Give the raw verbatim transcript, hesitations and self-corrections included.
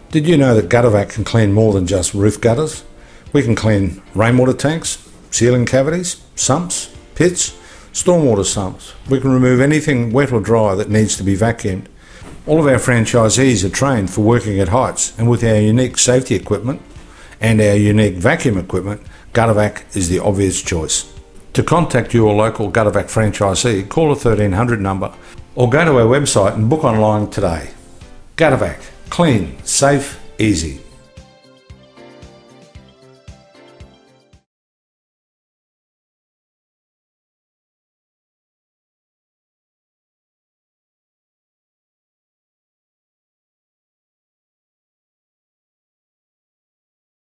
Did you know that Gutter-Vac can clean more than just roof gutters? We can clean rainwater tanks, ceiling cavities, sumps, pits, stormwater sumps. We can remove anything wet or dry that needs to be vacuumed. All of our franchisees are trained for working at heights, and with our unique safety equipment and our unique vacuum equipment, Gutter-Vac is the obvious choice. To contact your local Gutter-Vac franchisee, call a thirteen hundred number or go to our website and book online today. Gutter-Vac. Clean, safe, easy.